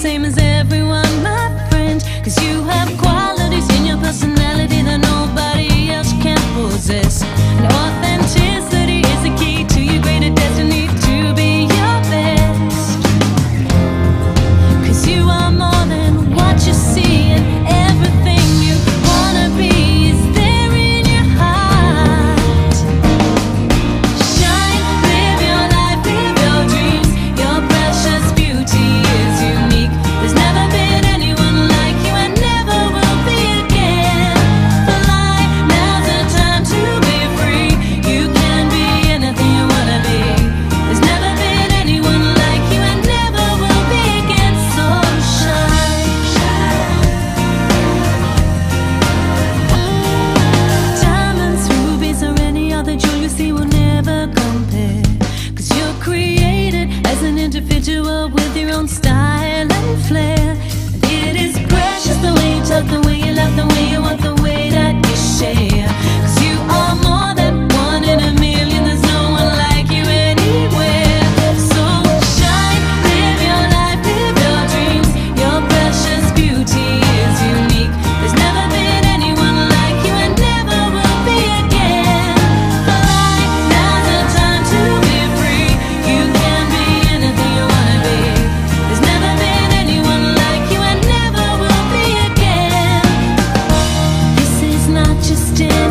same as everyone, my friend. 'Cause you have qualities in your personality that nobody else can possess. And authenticity is the key to your greater destiny, to be your best. 'Cause you are more than what you see, and everything you wanna be is there in your heart. Shine, live your life, live your dreams. Your precious beauty is unique. There's never been anyone like you and never will be again. Fly, now's the time to be free. You can be anything you wanna be. There's never been anyone like you and never will be again. So shine, diamonds, rubies, or any other jewel you see will never compare. 'Cause you're created as an individual with your own style and flair. And it is precious the way you talk, the way you laugh, the way you walk, the way that you share. 'Cause you are more than one in a million. There's no one like you anywhere. So shine, live your life, live your dreams. Your precious beauty is unique. There's never been anyone like you and never will be again. Fly, now's the time to be free. You can be anything you wanna be. There's never been anyone like you and never will be again. This is not just